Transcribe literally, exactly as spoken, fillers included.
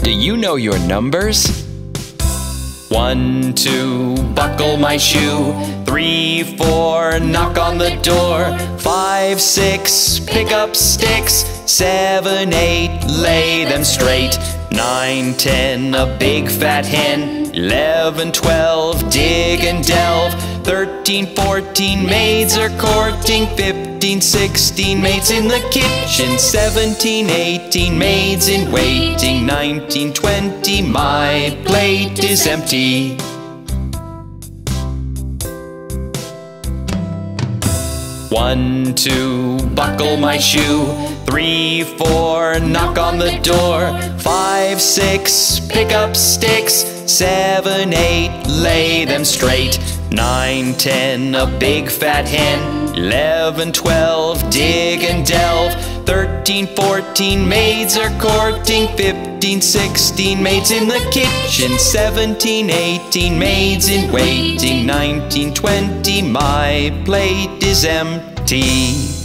Do you know your numbers? One, two, buckle my shoe. Three, four, knock on the door. Five, six, pick up sticks. Seven, eight, lay them straight. Nine, ten, a big fat hen. Eleven, twelve, dig and delve. Thirteen, fourteen, maids are courting. Fifteen, sixteen, maids in the kitchen. Seventeen, eighteen, maids in waiting. Nineteen, twenty, my plate is empty. One, two, buckle my shoe. Three, four, knock on the door. Five, six, pick up sticks. Seven, eight, lay them straight. Nine, ten, a big fat hen. Eleven, twelve, dig and delve. Thirteen, fourteen, maids are courting. Fifteen, sixteen, maids in the kitchen. Seventeen, eighteen, maids in waiting. Nineteen, twenty, my plate is empty.